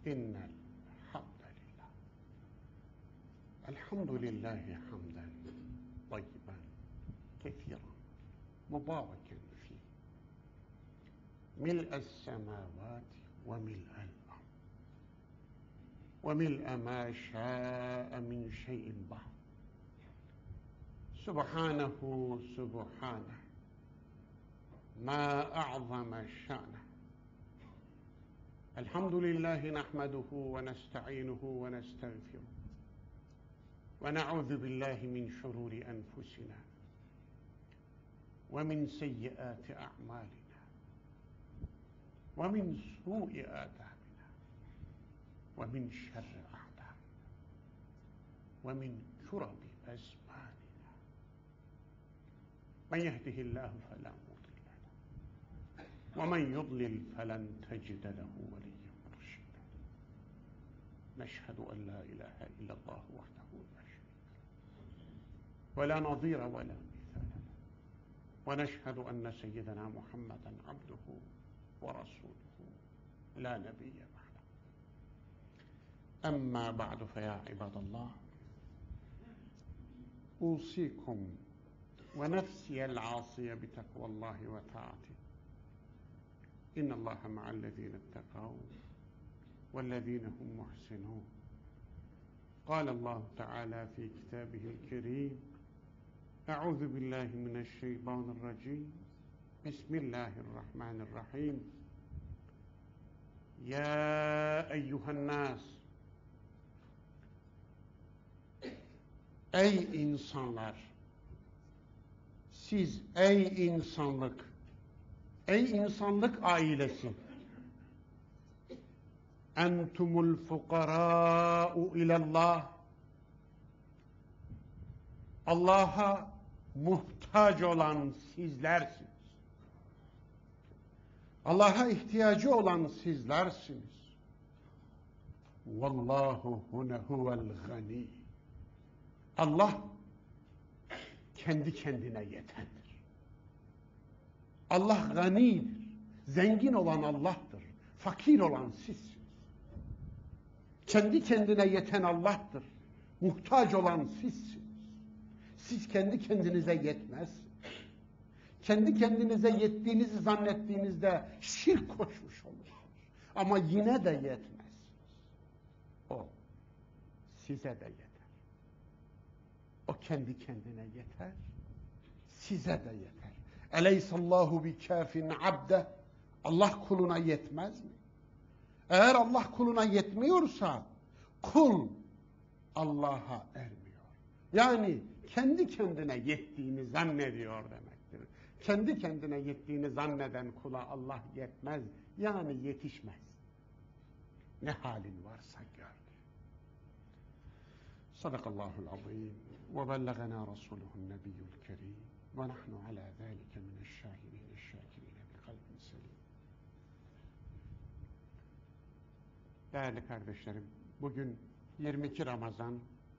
İnnel hamdelillah. Elhamdülillahi hamden tayyiben kethiren mübareken fîh. Mil'es semâvâti ve mil'el ard ve mil'e mâ şâ'e min şey'in ba'd. Subhanehu subhaneh. Ma a'zame şa'neh. Elhamdülillahi nahmeduhu ve nesta'inuhu ve nestağfiruh. Ve na'udzu billahi min şururi enfusina ve min seyyiati a'malina ve min su'i adabina ve min şerri a'dâina ve min kurabi ezmanina. Men yehdihillahu felâ mudille lehu ve men yudlil felen tecide lehu veliyyen murşida. Neşhedü en la ilahe illallah vahdehu la şerîke lehu ve la nadîre ve la mithâle lehu ve neşhedü enne seyyidena Muhammeden abduhu ve rasûluhu la nebiyye ba'dehu. Emmâ ba'du feyâ ibadallah. Usikum ve nefsiyel âsiye bi tekvallahi ve taati. İnnallâhe ma'allezîne ittekav vellezîne hum muhsinûn. Kâlellâhu teâlâ fî kitâbihil kerîm. Eûzu billâhi mineşşeytânirracîm. Bismillahirrahmanirrahim. Ya eyyuhennâs. Ey insanlar! Siz ey insanlık! Ey insanlık ailesi! Entumul fukarâ'u ilallah. Allah'a muhtaç olan sizlersiniz. Allah'a ihtiyacı olan sizlersiniz. Vallahu huvel gani. Allah kendi kendine yetendir. Allah ganidir. Zengin olan Allah'tır. Fakir olan sizsiniz. Kendi kendine yeten Allah'tır. Muhtaç olan sizsiniz. Siz kendi kendinize yetmezsiniz. Kendi kendinize yettiğinizi zannettiğinizde şirk koşmuş olursunuz. Ama yine de yetmezsiniz. O size de yeter. O kendi kendine yeter. Size de yeter. Eleysallahu bikâfin abde. Allah kuluna yetmez mi? Eğer Allah kuluna yetmiyorsa kul Allah'a ermiyor. Yani kendi kendine yettiğini zannediyor demektir. Kendi kendine yettiğini zanneden kula Allah yetmez. Yani yetişmez. Ne halin varsa gör. Sadakallahul azim ve bellegana rasuluhun nebiyyul kerim ve nahnu ala zâlike mineşşâhidîne şâkirîne bi kalbin selim. Değerli kardeşlerim, bugün 22 Ramazan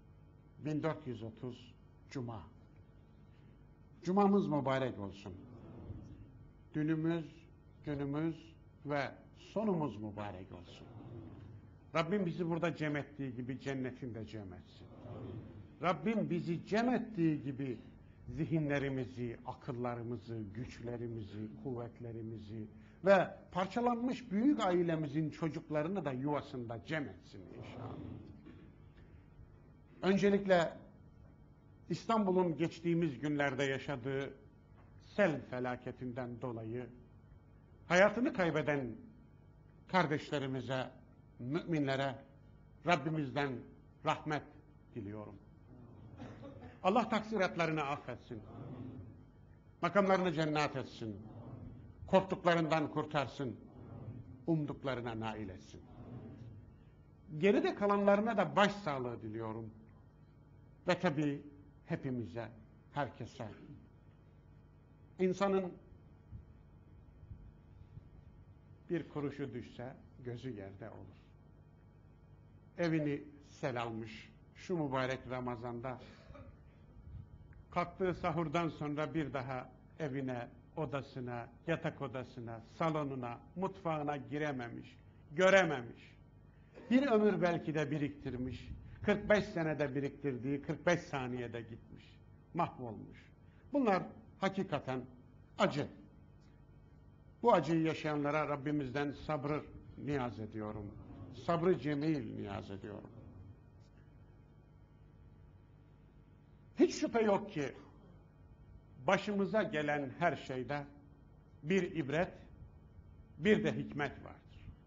1430 Cuma. Cumamız mübarek olsun. Dünümüz, günümüz ve sonumuz mübarek olsun. Rabbim bizi burada cem ettiği gibi cennetinde cem etsin. Rabbim bizi cem ettiği gibi zihinlerimizi, akıllarımızı, güçlerimizi, kuvvetlerimizi ve parçalanmış büyük ailemizin çocuklarını da yuvasında cem etsin inşallah. Öncelikle İstanbul'un geçtiğimiz günlerde yaşadığı sel felaketinden dolayı hayatını kaybeden kardeşlerimize, müminlere Rabbimizden rahmet diliyorum. Allah taksiratlarını affetsin. Makamlarını cennet etsin. Korktuklarından kurtarsın. Umduklarına nail etsin. Geride kalanlarına da başsağlığı diliyorum. Ve tabii hepimize, herkese. İnsanın bir kuruşu düşse gözü yerde olur. Evini sel almış şu mübarek Ramazan'da kalktığı sahurdan sonra bir daha evine, odasına, yatak odasına, salonuna, mutfağına girememiş, görememiş. Bir ömür belki de biriktirmiş. 45 senede biriktirdiği 45 saniyede gitmiş. Mahvolmuş. Bunlar hakikaten acı. Bu acıyı yaşayanlara Rabbimizden sabrı niyaz ediyorum. Sabrı cemil niyaz ediyorum. Hiç şüphe yok ki başımıza gelen her şeyde bir ibret, bir de hikmet vardır.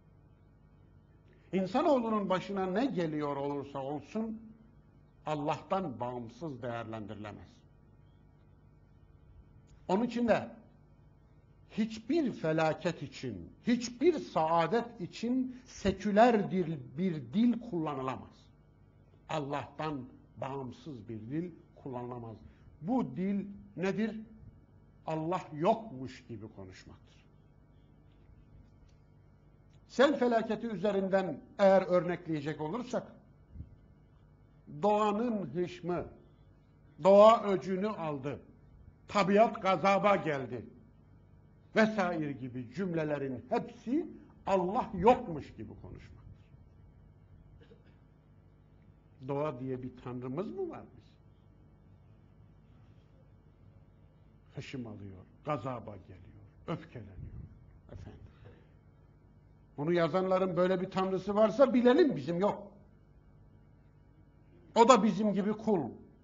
İnsanoğlunun başına ne geliyor olursa olsun Allah'tan bağımsız değerlendirilemez. Onun için de hiçbir felaket için, hiçbir saadet için seküler bir dil kullanılamaz. Allah'tan bağımsız bir dil kullanılamaz. Bu dil nedir? Allah yokmuş gibi konuşmaktır. Sel felaketi üzerinden eğer örnekleyecek olursak, doğanın hışmı, doğa öcünü aldı, tabiat gazaba geldi vesaire gibi cümlelerin hepsi Allah yokmuş gibi konuşmaktır. Doğa diye bir tanrımız mı var bizim? Hışım alıyor, gazaba geliyor, öfkeleniyor. Efendim. Bunu yazanların böyle bir tanrısı varsa bilelim, bizim yok. O da bizim gibi kul.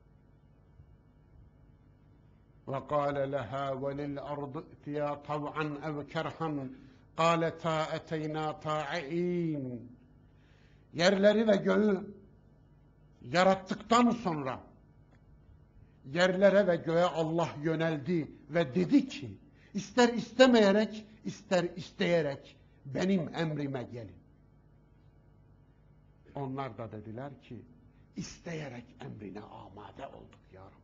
وَقَالَ لَهَا وَلِلْأَرْضِ اِتِيَا طَوْعًا اَوْ كَرْحًا قَالَتَا اَتَيْنَا طَاعِئِينَ. Yerleri ve göğü yarattıktan sonra yerlere ve göğe Allah yöneldi ve dedi ki, ister istemeyerek, ister isteyerek benim emrime gelin. Onlar da dediler ki, isteyerek emrine amade olduk ya Rabbi.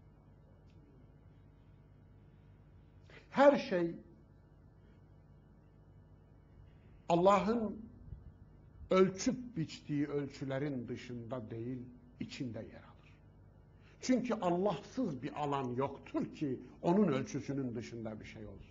Her şey Allah'ın ölçüp biçtiği ölçülerin dışında değil, içinde yer alır. Çünkü Allah'sız bir alan yoktur ki onun ölçüsünün dışında bir şey olsun.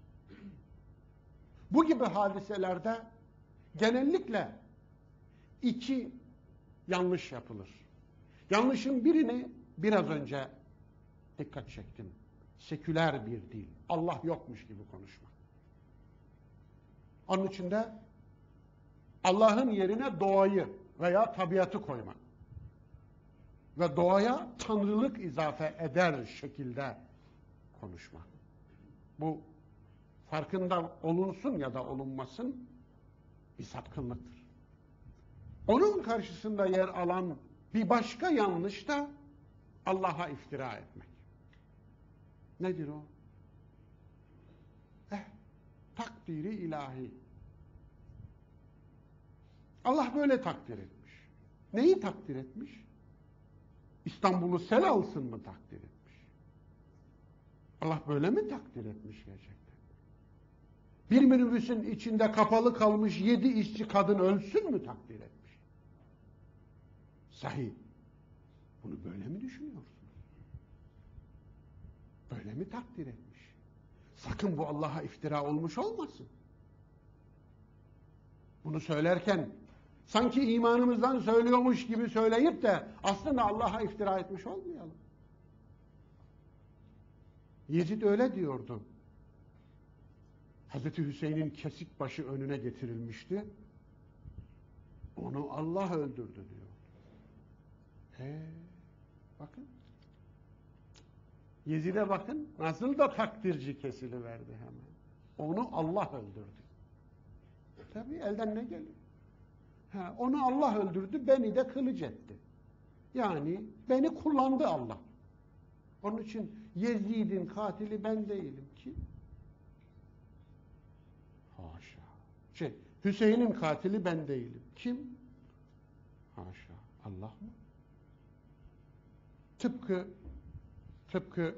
Bu gibi hadiselerde genellikle iki yanlış yapılır. Yanlışın birini biraz önce dikkat çektim. Seküler bir dil. Allah yokmuş gibi konuşma. Onun için de Allah'ın yerine doğayı veya tabiatı koyma. Ve doğaya tanrılık izafe eder şekilde konuşma. Bu farkında olunsun ya da olunmasın bir sapkınlıktır. Onun karşısında yer alan bir başka yanlış da Allah'a iftira etmek. Nedir o? Takdiri ilahi. Allah böyle takdir etmiş. Neyi takdir etmiş? İstanbul'u sel alsın mı takdir etmiş? Allah böyle mi takdir etmiş gerçekten? Bir minibüsün içinde kapalı kalmış 7 işçi kadın ölsün mü takdir etmiş? Sahi, bunu böyle mi düşünüyorsunuz? Böyle mi takdir etmiş? Sakın bu Allah'a iftira olmuş olmasın. Bunu söylerken sanki imanımızdan söylüyormuş gibi söyleyip de aslında Allah'a iftira etmiş olmayalım. Yezid öyle diyordu. Hazreti Hüseyin'in kesik başı önüne getirilmişti. Onu Allah öldürdü diyor. Bakın. Yezid'e bakın nasıl da takdirci kesiliverdi hemen. Onu Allah öldürdü. Tabii elden ne geliyor? Onu Allah öldürdü, beni de kılıç etti. Yani beni kullandı Allah. Onun için Yezid'in katili ben değilim ki. Haşa. Hüseyin'in katili ben değilim. Kim? Haşa. Allah mı? Tıpkı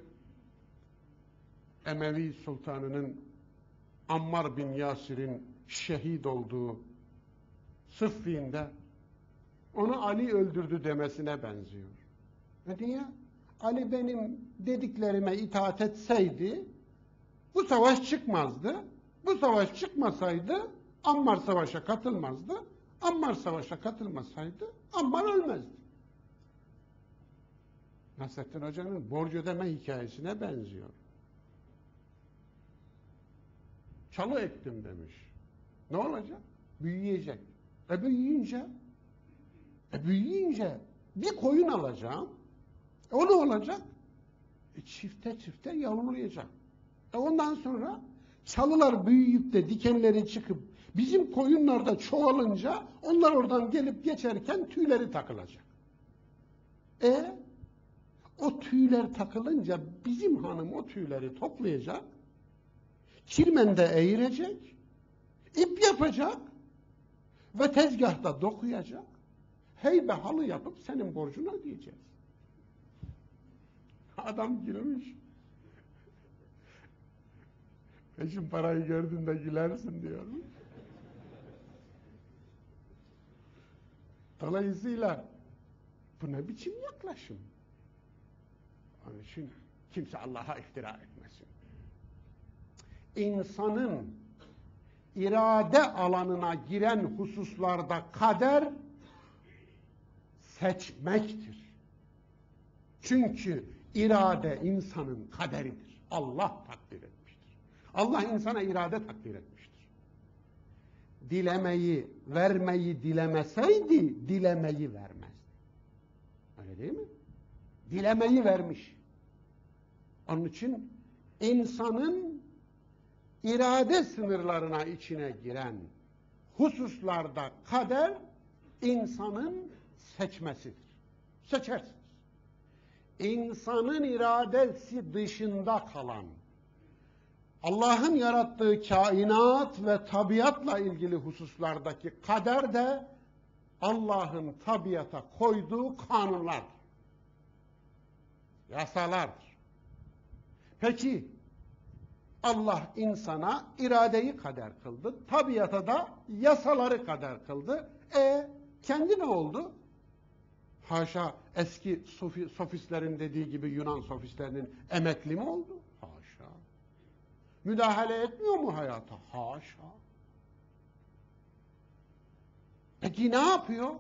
Emevi Sultanı'nın Ammar bin Yasir'in şehit olduğu Sıffin'de onu Ali öldürdü demesine benziyor. Niye? Ali benim dediklerime itaat etseydi bu savaş çıkmazdı. Bu savaş çıkmasaydı Ammar savaşa katılmazdı. Ammar savaşa katılmasaydı Ammar ölmezdi. Nasrettin Hoca'nın borç ödeme hikayesine benziyor. Çalı ektim demiş. Ne olacak? Büyüyecek. Büyüyünce bir koyun alacağım. O ne olacak? Çifte çifte yavrulayacak. Ondan sonra çalılar büyüyüp de dikenleri çıkıp bizim koyunlar da çoğalınca onlar oradan gelip geçerken tüyleri takılacak. O tüyler takılınca bizim hanım o tüyleri toplayacak, çirmende eğirecek, ip yapacak ve tezgahta dokuyacak, heybe halı yapıp senin borcunu ödeyeceğiz. Adam gülmüş. Peşin parayı gördüğünde gülersin diyor. Dolayısıyla bu ne biçim yaklaşım? Onun için kimse Allah'a iftira etmesin. İnsanın irade alanına giren hususlarda kader seçmektir. Çünkü irade insanın kaderidir. Allah takdir etmiştir. Allah insana irade takdir etmiştir. Dilemeyi, vermeyi dilemeseydi, dilemeyi vermezdi. Öyle değil mi? Dilemeyi vermiş. Onun için insanın irade sınırlarına içine giren hususlarda kader insanın seçmesidir. Seçersiniz. İnsanın iradesi dışında kalan, Allah'ın yarattığı kainat ve tabiatla ilgili hususlardaki kader de Allah'ın tabiata koyduğu kanunlardır. Yasalardır. Peki Allah insana iradeyi kader kıldı, tabiata da yasaları kader kıldı. Kendi ne oldu? Haşa, eski sofistlerin dediği gibi Yunan sofistlerinin emekli mi oldu? Haşa. Müdahale etmiyor mu hayata? Haşa. Peki ne yapıyor?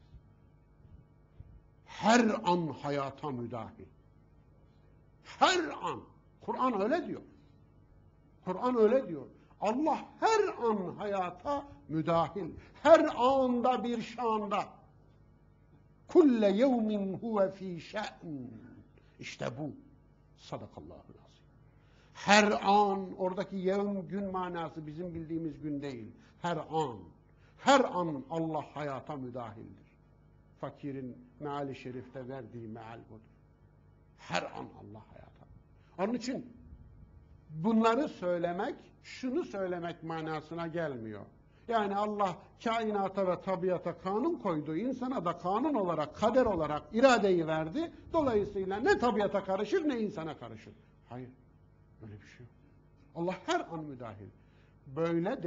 Her an hayata müdahil. Her an. Kur'an öyle diyor. Kur'an öyle diyor. Allah her an hayata müdahil. Her anda bir şanda. Kulle yevmin huve fî şe'n. İşte bu. Sadakallahu azim. Her an, oradaki yevm gün manası bizim bildiğimiz gün değil. Her an. Her an Allah hayata müdahildir. Fakirin meali şerifte verdiği meal budur. Her an Allah hayata. Onun için bunları söylemek, şunu söylemek manasına gelmiyor. Yani Allah kainata ve tabiata kanun koydu, insana da kanun olarak, kader olarak iradeyi verdi. Dolayısıyla ne tabiata karışır ne insana karışır. Hayır, öyle bir şey yok. Allah her an müdahil. Böyle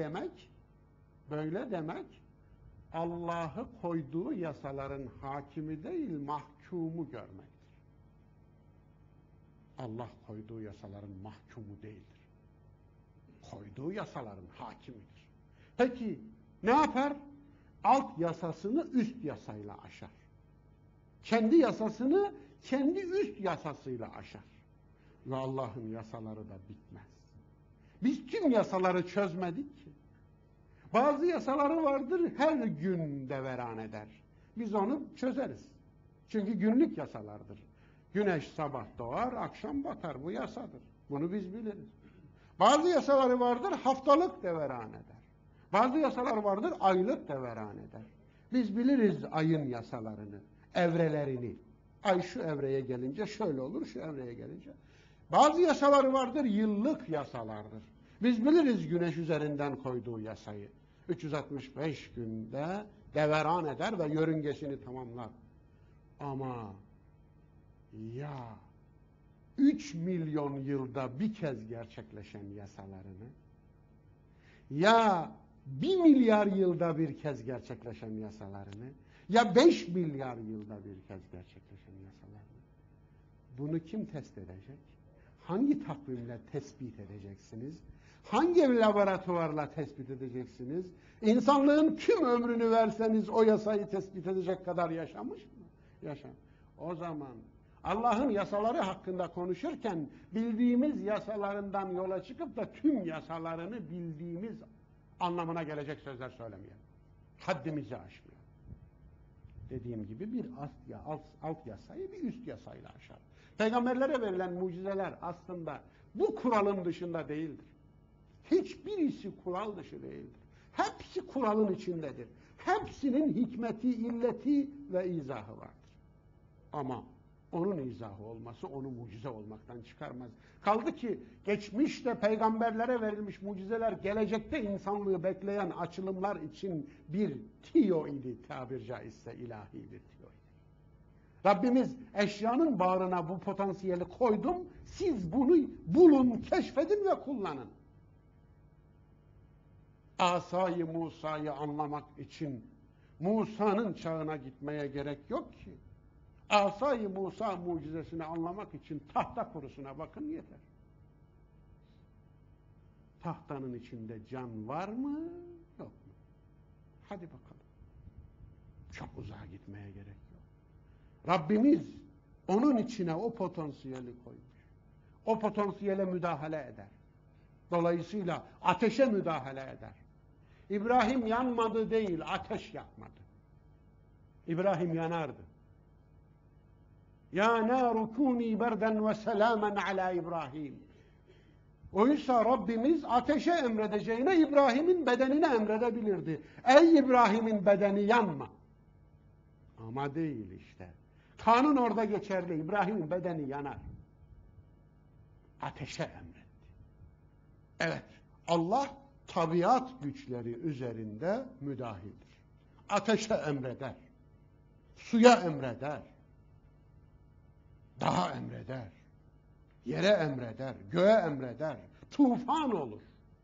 demek, Allah'ı koyduğu yasaların hakimi değil, mahkumu görmektir. Allah koyduğu yasaların mahkumu değildir. Koyduğu yasaların hakimidir. Peki ne yapar? Alt yasasını üst yasayla aşar. Kendi yasasını kendi üst yasasıyla aşar. Ve Allah'ın yasaları da bitmez. Biz tüm yasaları çözmedik ki. Bazı yasaları vardır, her gün deveran eder. Biz onu çözeriz. Çünkü günlük yasalardır. Güneş sabah doğar, akşam batar. Bu yasadır. Bunu biz biliriz. Bazı yasaları vardır, haftalık deveran eder. Bazı yasalar vardır, aylık deveran eder. Biz biliriz ayın yasalarını, evrelerini. Ay şu evreye gelince şöyle olur, şu evreye gelince. Bazı yasaları vardır, yıllık yasalardır. Biz biliriz güneş üzerinden koyduğu yasayı. 365 günde deveran eder ve yörüngesini tamamlar. Ama ya 3 milyon yılda bir kez gerçekleşen yasalarını, ya 1 milyar yılda bir kez gerçekleşen yasalarını, ya 5 milyar yılda bir kez gerçekleşen yasalarını, bunu kim test edecek? Hangi takvimle tespit edeceksiniz? Hangi laboratuvarla tespit edeceksiniz? İnsanlığın tüm ömrünü verseniz o yasayı tespit edecek kadar yaşamış mı? Yaşam. O zaman Allah'ın yasaları hakkında konuşurken bildiğimiz yasalarından yola çıkıp da tüm yasalarını bildiğimiz anlamına gelecek sözler söylemeyelim. Haddimizi aşmıyor. Dediğim gibi bir alt yasayı bir üst yasayla aşar. Peygamberlere verilen mucizeler aslında bu kuralın dışında değildir. Hiçbirisi kural dışı değildir. Hepsi kuralın içindedir. Hepsinin hikmeti, illeti ve izahı vardır. Ama onun izahı olması onu mucize olmaktan çıkarmaz. Kaldı ki geçmişte peygamberlere verilmiş mucizeler gelecekte insanlığı bekleyen açılımlar için bir tiyo idi, tabir caizse ilahi bir tiyo idi. Rabbimiz eşyanın bağrına bu potansiyeli koydum, siz bunu bulun, keşfedin ve kullanın. Asayı Musa'yı anlamak için Musa'nın çağına gitmeye gerek yok ki. Asayı Musa mucizesini anlamak için tahta kurusuna bakın yeter. Tahtanın içinde can var mı, yok mu? Hadi bakalım. Çok uzağa gitmeye gerek yok. Rabbimiz onun içine o potansiyeli koymuş. O potansiyele müdahale eder. Dolayısıyla ateşe müdahale eder. İbrahim yanmadı değil, ateş yakmadı. İbrahim yanardı. Ya nâru kûnî berden ve selâmen alâ İbrahim. Oysa Rabbimiz ateşe emredeceğine İbrahim'in bedenine emredebilirdi. Ey İbrahim'in bedeni yanma. Ama değil işte. Kanun orada geçerli. İbrahim'in bedeni yanar. Ateşe emretti. Evet, Allah tabiat güçleri üzerinde müdahildir. Ateşe emreder. Suya emreder. Dağa emreder. Yere emreder. Göğe emreder. Tufan olur.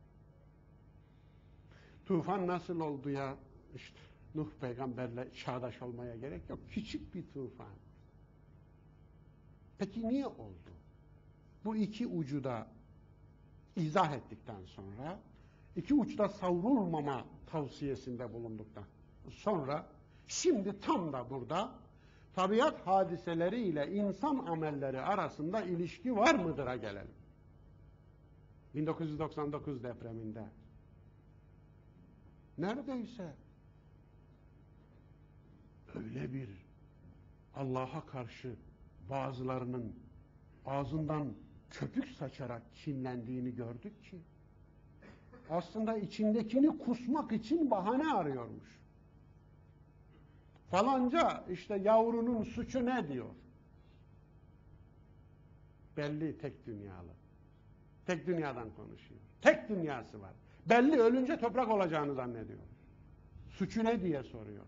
Tufan nasıl oldu ya? İşte Nuh peygamberle çağdaş olmaya gerek yok. Küçük bir tufan. Peki niye oldu? Bu iki ucu da izah ettikten sonra, iki uçta savrulmama tavsiyesinde bulunduktan sonra, şimdi tam da burada tabiat hadiseleri ile insan amelleri arasında ilişki var mıdır'a gelelim. 1999 depreminde neredeyse öyle bir Allah'a karşı bazılarının ağzından köpük saçarak kinlendiğini gördük ki aslında içindekini kusmak için bahane arıyormuş. Falanca işte yavrunun suçu ne diyor? Belli, tek dünyalı. Tek dünyadan konuşuyor. Tek dünyası var. Belli, ölünce toprak olacağını zannediyor. Suçu ne diye soruyor.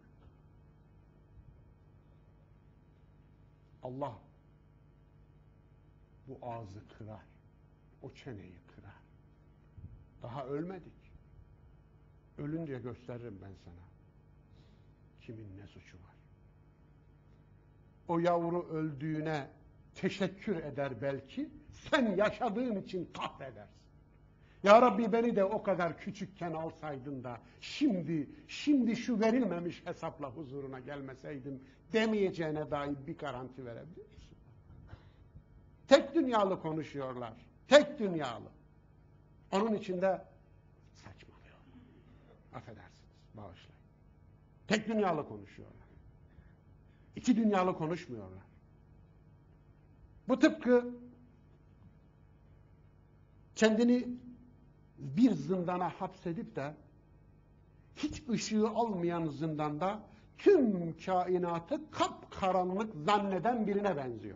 Allah bu ağzı kırar. O çeneyi kırar. Daha ölmedik. Ölünce gösteririm ben sana. Kimin ne suçu var? O yavru öldüğüne teşekkür eder belki. Sen yaşadığın için kahredersin. Ya Rabbi beni de o kadar küçükken alsaydın da şimdi şu verilmemiş hesapla huzuruna gelmeseydim demeyeceğine dair bir garanti verebilir misin? Tek dünyalı konuşuyorlar. Tek dünyalı. Onun içinde saçmalıyor. Affedersiniz, bağışlayın. Tek dünyalı konuşuyorlar. İki dünyalı konuşmuyorlar. Bu tıpkı kendini bir zindana hapsedip de hiç ışığı almayan zindanda tüm kainatı kapkaranlık zanneden birine benziyor.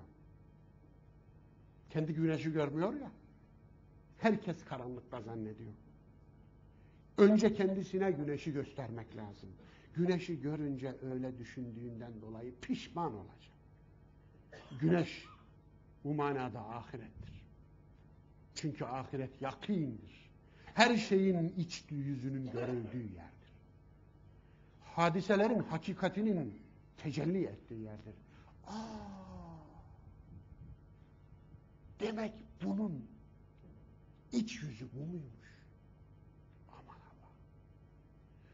Kendi güneşi görmüyor ya. Herkes karanlıkta zannediyor. Önce kendisine güneşi göstermek lazım. Güneşi görünce öyle düşündüğünden dolayı pişman olacak. Güneş bu manada ahirettir. Çünkü ahiret yakîndir. Her şeyin iç yüzünün görüldüğü yerdir. Hadiselerin hakikatinin tecelli ettiği yerdir. Demek bunun iç yüzü bu muymuş?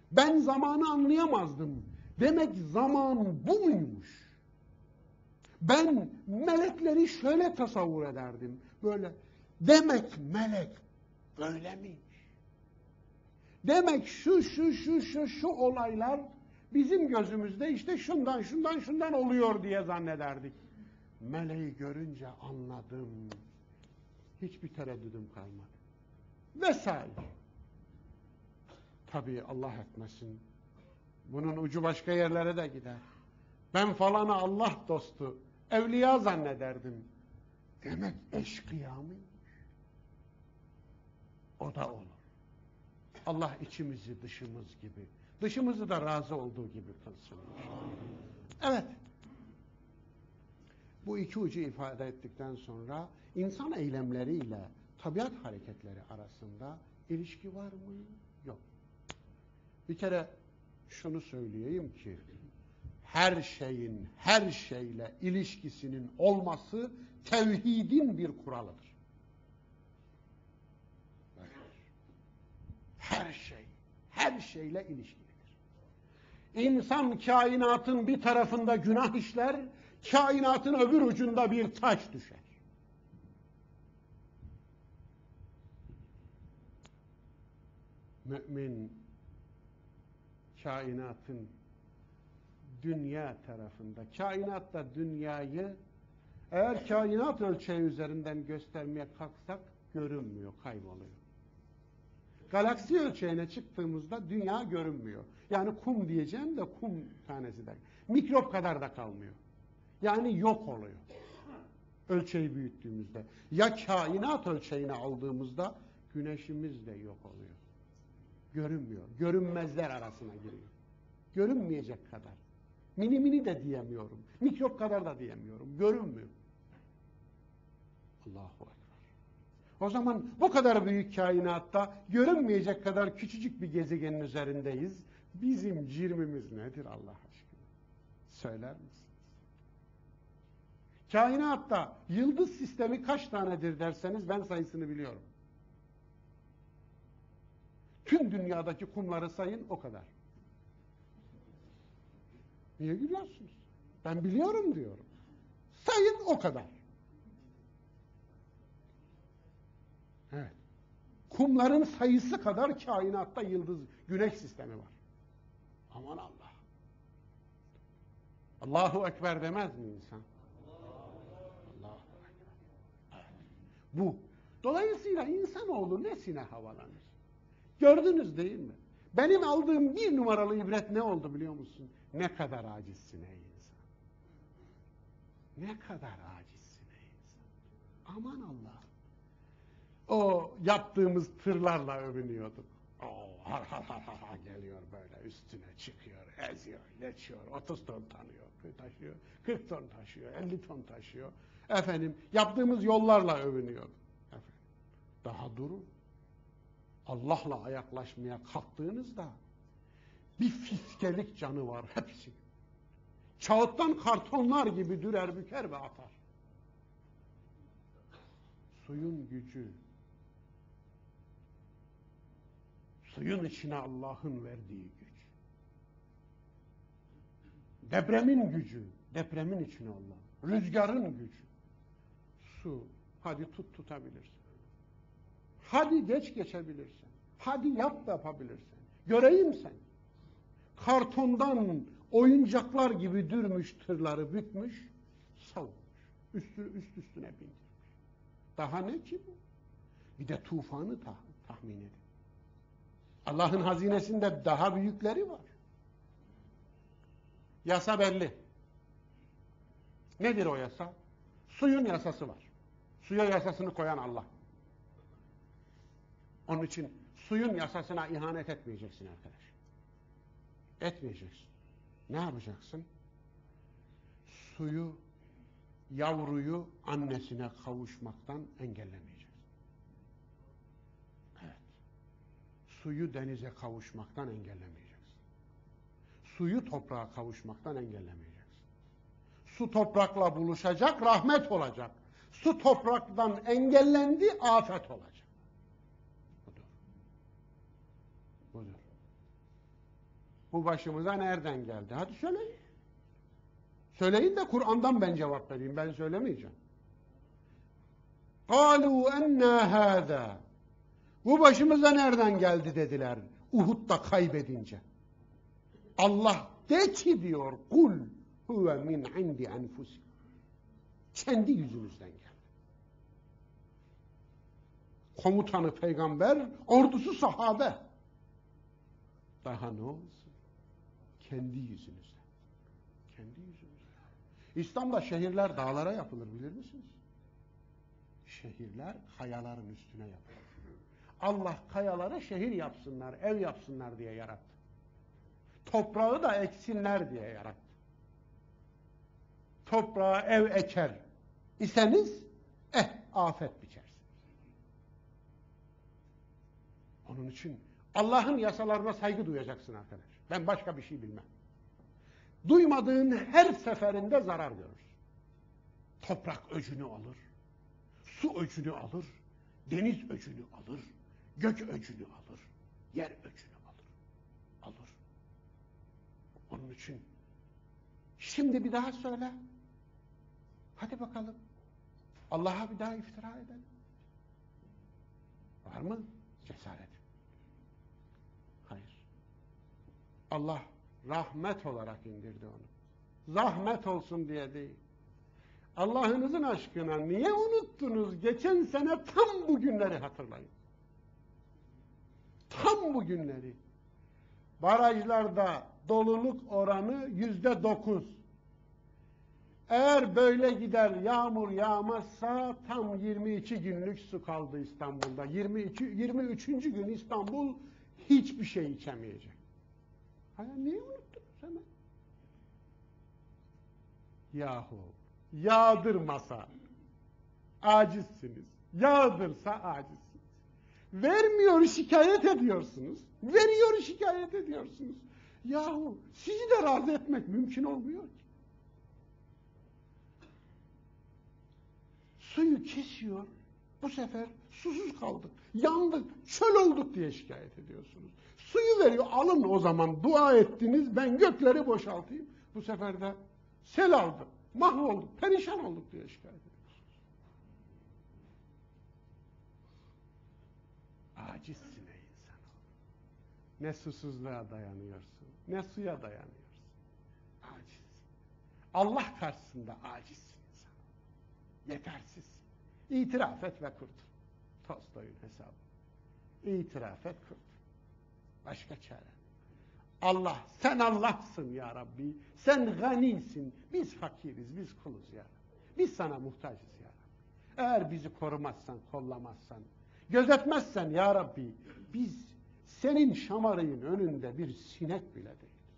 Ben zamanı anlayamazdım. Demek zaman bu muymuş? Ben melekleri şöyle tasavvur ederdim. Böyle. Demek melek böyle miymiş? Demek şu olaylar bizim gözümüzde işte şundan oluyor diye zannederdik. Meleği görünce anladım. Hiçbir tereddüdüm kalmadı. Vesaire. Tabii Allah etmesin. Bunun ucu başka yerlere de gider. Ben falanı Allah dostu, evliya zannederdim. Demek eşkıya mıymış? O da olur. Allah içimizi dışımız gibi, dışımızı da razı olduğu gibi kılsın. Evet. Bu iki ucu ifade ettikten sonra insan eylemleriyle tabiat hareketleri arasında ilişki var mı? Yok. Bir kere şunu söyleyeyim ki her şeyin her şeyle ilişkisinin olması tevhidin bir kuralıdır. Her şeyle ilişkilidir. İnsan kainatın bir tarafında günah işler, kainatın öbür ucunda bir taş düşer. Mümin kainatın dünya tarafında, kainatta dünyayı eğer kainat ölçeği üzerinden göstermeye kalksak görünmüyor, kayboluyor. Galaksi ölçeğine çıktığımızda dünya görünmüyor. Yani kum diyeceğim de kum tanesi de. Mikrop kadar da kalmıyor. Yani yok oluyor. Ölçeği büyüttüğümüzde. Ya kainat ölçeğine aldığımızda güneşimiz de yok oluyor. Görünmüyor. Görünmezler arasına giriyor. Görünmeyecek kadar. Mini de diyemiyorum. Mikrop kadar da diyemiyorum. Görünmüyor. Allahu Ekber. O zaman bu kadar büyük kainatta görünmeyecek kadar küçücük bir gezegenin üzerindeyiz. Bizim cirmimiz nedir Allah aşkına? Söyler misiniz? Kainatta yıldız sistemi kaç tanedir derseniz ben sayısını biliyorum. Tüm dünyadaki kumları sayın o kadar. Niye gülüyorsunuz? Ben biliyorum diyorum. Sayın o kadar. Evet. Kumların sayısı kadar kainatta yıldız, güneş sistemi var. Aman Allah. Allahu Ekber demez mi insan? Allahu Ekber. Evet. Bu. Dolayısıyla insanoğlu nesine havalanır? Gördünüz değil mi? Benim aldığım bir numaralı ibret ne oldu biliyor musun? Ne kadar acizsin ey insan. Ne kadar acizsin ey insan. Aman Allah. O yaptığımız tırlarla övünüyorduk. Har geliyor böyle üstüne çıkıyor, eziyor, geçiyor, 30 ton taşıyor, 40 ton taşıyor, 50 ton taşıyor. Efendim yaptığımız yollarla övünüyorduk. Efendim, daha durun. Allah'la ayaklaşmaya kalktığınızda bir fiskelik canı var hepsi. Kağıttan kartonlar gibi dürer büker ve atar. Suyun gücü, suyun içine Allah'ın verdiği güç. Depremin gücü, depremin içine Allah. Rüzgarın gücü. Su, hadi tutabilirsin. Hadi geçebilirsin. Hadi yapabilirsin. Göreyim sen. Kartondan oyuncaklar gibi dürmüş tırları bükmüş, savurmuş. Üst üstüne bindirmiş. Daha ne ki bu? Bir de tufanı tahmin edin. Allah'ın hazinesinde daha büyükleri var. Yasa belli. Nedir o yasa? Suyun yasası var. Suya yasasını koyan Allah. Onun için suyun yasasına ihanet etmeyeceksin arkadaş. Etmeyeceksin. Ne yapacaksın? Suyu, yavruyu annesine kavuşmaktan engellemeyeceksin. Evet. Suyu denize kavuşmaktan engellemeyeceksin. Suyu toprağa kavuşmaktan engellemeyeceksin. Su toprakla buluşacak, rahmet olacak. Su topraktan engellendi, afet olacak. Budur. Bu başımıza nereden geldi? Hadi söyleyin. Söyleyin de Kur'an'dan ben cevap vereyim. Ben söylemeyeceğim. قَالُوا اَنَّا هَذَا Bu başımıza nereden geldi dediler Uhud'da kaybedince. Allah de ki diyor kul huve min indi enfusikum. Kendi yüzünüzden geldi. Komutanı peygamber, ordusu sahabe. Daha ne olsun? Kendi yüzünüzden. Kendi yüzünüzden. İslam'da şehirler dağlara yapılır bilir misiniz? Şehirler kayaların üstüne yapılır. Allah kayaları şehir yapsınlar, ev yapsınlar diye yarattı. Toprağı da eksinler diye yarattı. Toprağa ev eker iseniz, afet biçersiniz. Onun için Allah'ın yasalarına saygı duyacaksın arkadaş. Ben başka bir şey bilmem. Duymadığın her seferinde zarar görürsün. Toprak öcünü alır, su öcünü alır, deniz öcünü alır, gök öcünü alır, yer öcünü alır. Onun için şimdi bir daha söyle. Hadi bakalım. Allah'a bir daha iftira edelim. Var mı cesaret? Hayır. Allah rahmet olarak indirdi onu. Zahmet olsun diye değil. Allah'ınızın aşkına niye unuttunuz? Geçen sene tam bu günleri hatırlayın. Tam bu günleri. Barajlarda doluluk oranı %9. Eğer böyle gider yağmur yağmazsa tam 22 günlük su kaldı İstanbul'da. 23. gün İstanbul hiçbir şey içemeyecek. Hayır, niye unuttunuz hemen? Yahu yağdırmasa acizsiniz. Yağdırsa acizsiniz. Vermiyor şikayet ediyorsunuz. Veriyor şikayet ediyorsunuz. Yahu sizi de razı etmek mümkün olmuyor ki. Suyu kesiyor. Bu sefer susuz kaldık. Yandık. Çöl olduk diye şikayet ediyorsunuz. Suyu veriyor. Alın o zaman dua ettiniz. Ben gökleri boşaltayım. Bu sefer de sel aldı. Mahvolduk. Perişan olduk diye şikayet ediyorsunuz. Acizsin ey insanoğlu. Ne susuzluğa dayanıyorsun, ne suya dayanıyorsun. Acizsin. Allah karşısında acizsin insan. Yetersizsin. İtiraf et ve kurtul. Tolstoy'un hesabı. İtiraf et, kurtul. Başka çare. Allah, sen Allah'sın ya Rabbi. Sen ganisin. Biz fakiriz, biz kuluz ya Rabbi. Biz sana muhtacız ya Rabbi. Eğer bizi korumazsan, kollamazsan, gözetmezsen ya Rabbi, biz senin şamarayın önünde bir sinek bile değiliz.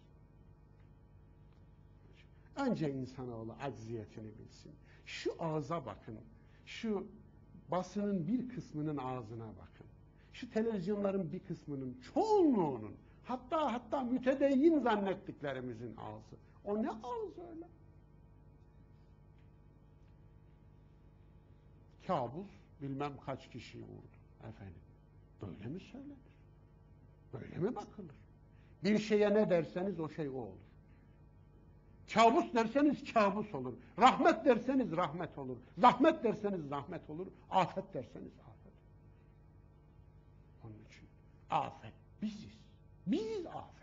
Önce insanoğlu acziyetini bilsin. Şu ağza bakın, şu basının bir kısmının ağzına bakın. Şu televizyonların bir kısmının, çoğunluğunun, hatta mütedeyyin zannettiklerimizin ağzı. O ne ağız öyle? Kabus bilmem kaç kişiyi vurdu efendim. Böyle mi söylenir? Böyle mi bakılır? Bir şeye ne derseniz o şey o olur. Kabus derseniz kabus olur. Rahmet derseniz rahmet olur. Zahmet derseniz zahmet olur. Afet derseniz afet olur. Onun için afet biziz. Biziz afet.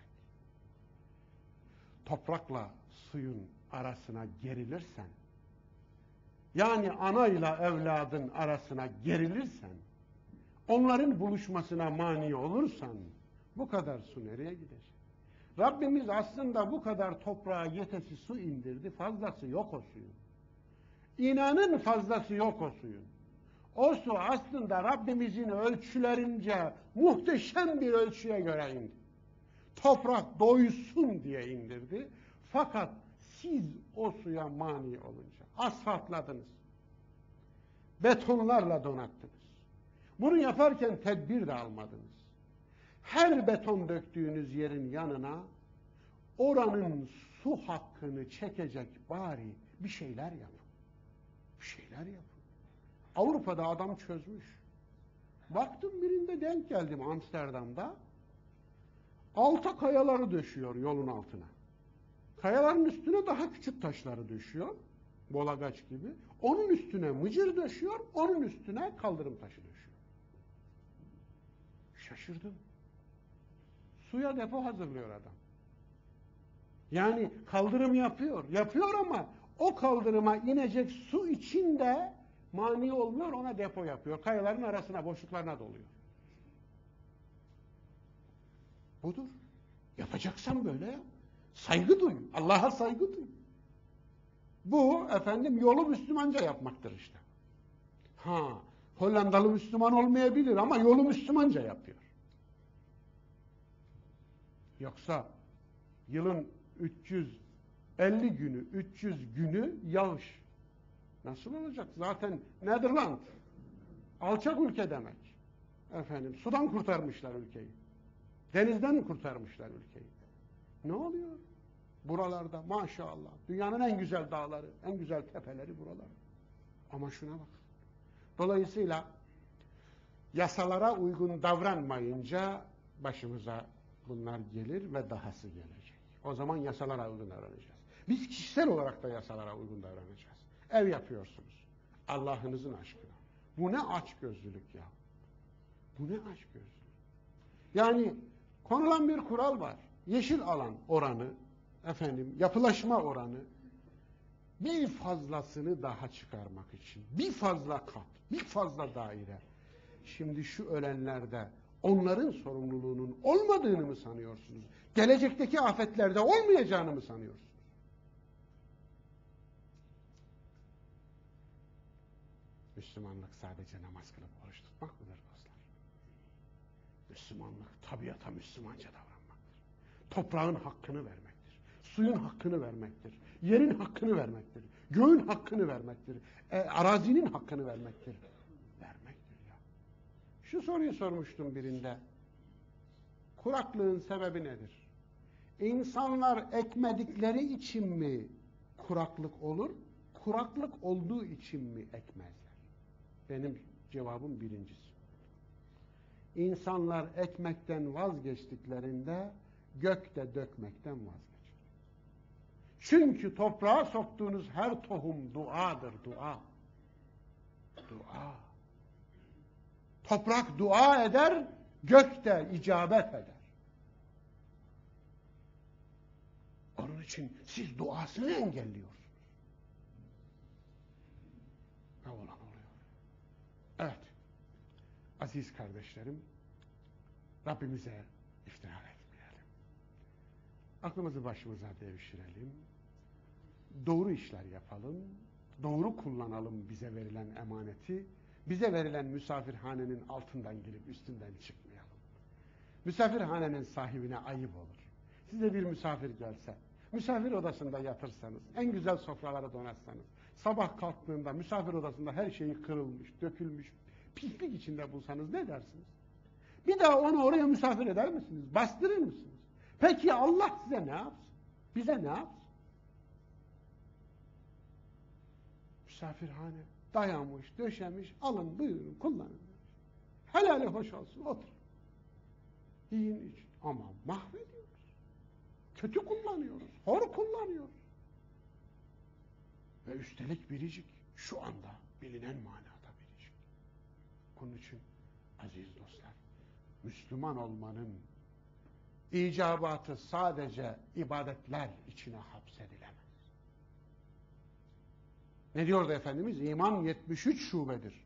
Toprakla suyun arasına gerilirsen, yani anayla evladın arasına gerilirsen, onların buluşmasına mani olursan, bu kadar su nereye gidecek? Rabbimiz aslında bu kadar toprağa yetesi su indirdi, fazlası yok o suyun. İnanın fazlası yok o suyun. O su aslında Rabbimizin ölçülerince muhteşem bir ölçüye göre indi. Toprak doysun diye indirdi. Fakat siz o suya mani olunca asfaltladınız. Betonlarla donattınız. Bunu yaparken tedbir de almadınız. Her beton döktüğünüz yerin yanına oranın su hakkını çekecek bari bir şeyler yapın. Bir şeyler yapın. Avrupa'da adam çözmüş. Baktım birinde denk geldim Amsterdam'da. Alta kayaları döşüyor yolun altına. Kayaların üstüne daha küçük taşları döşüyor. Bolagaç gibi. Onun üstüne mıcır döşüyor, onun üstüne kaldırım taşı döşüyor. Şaşırdım. Suya depo hazırlıyor adam. Yani kaldırım yapıyor. Yapıyor ama o kaldırıma inecek su içinde mani olmuyor, ona depo yapıyor. Kayaların arasına, boşluklarına doluyor. Budur. Yapacaksan böyle yap. Saygı duy. Allah'a saygı duy. Bu efendim yolu Müslümanca yapmaktır işte. Hollandalı Müslüman olmayabilir ama yolu Müslümanca yapıyor. Yoksa yılın 350 günü, 300 günü yağış. Nasıl olacak? Zaten Nederland alçak ülke demek. Efendim sudan kurtarmışlar ülkeyi. Denizden kurtarmışlar ülkeyi. Ne oluyor? Buralarda maşallah. Dünyanın en güzel dağları, en güzel tepeleri buralar. Ama şuna bak. Dolayısıyla yasalara uygun davranmayınca başımıza bunlar gelir ve dahası gelecek. O zaman yasalara uygun davranacağız. Biz kişisel olarak da yasalara uygun davranacağız. Ev yapıyorsunuz. Allah'ınızın aşkına. Bu ne açgözlülük ya? Bu ne açgözlülük? Yani konulan bir kural var. Yeşil alan oranı, yapılaşma oranı bir fazlasını daha çıkarmak için. Bir fazla kat, bir fazla daire. Şimdi şu ölenlerde onların sorumluluğunun olmadığını mı sanıyorsunuz? Gelecekteki afetlerde olmayacağını mı sanıyorsunuz? Müslümanlık sadece namaz kılıp oruç tutmak mıdır dostlar? Müslümanlık tabiata Müslümanca davranmaktır. Toprağın hakkını vermektir. Suyun hakkını vermektir. Yerin hakkını vermektir. Göğün hakkını vermektir. Arazinin hakkını vermektir. Vermektir ya. Şu soruyu sormuştum birinde. Kuraklığın sebebi nedir? İnsanlar ekmedikleri için mi kuraklık olur? Kuraklık olduğu için mi ekmezler? Benim cevabım birincisi. İnsanlar ekmekten vazgeçtiklerinde gök de dökmekten vazgeçer. Çünkü toprağa soktuğunuz her tohum duadır, dua. Dua. Toprak dua eder, gök de icabet eder. Onun için siz duasını engelliyorsunuz. Ne olan oluyor? Evet. Aziz kardeşlerim, Rabbimize iftihar etmeyelim. Aklımızı başımıza devşirelim. Doğru işler yapalım. Doğru kullanalım bize verilen emaneti. Bize verilen misafirhanenin altından girip üstünden çıkmayalım. Misafirhanenin sahibine ayıp olur. Size bir misafir gelse, misafir odasında yatırsanız, en güzel sofraları donatsanız, sabah kalktığında misafir odasında her şeyi kırılmış, dökülmüş, pislik içinde bulsanız ne dersiniz? Bir daha onu oraya misafir eder misiniz? Bastırır mısınız? Peki Allah size ne yapsın? Bize ne yapsın? Misafirhane dayanmış, döşemiş, alın buyurun kullanın. Helali hoş olsun, otur. Yiyin için. Ama mahvediyoruz. Kötü kullanıyoruz, hor kullanıyoruz. Ve üstelik biricik, şu anda bilinen manada biricik. Onun için aziz dostlar, Müslüman olmanın icabatı sadece ibadetler içine hapsedilemez. Ne diyordu Efendimiz? İman 73 şubedir.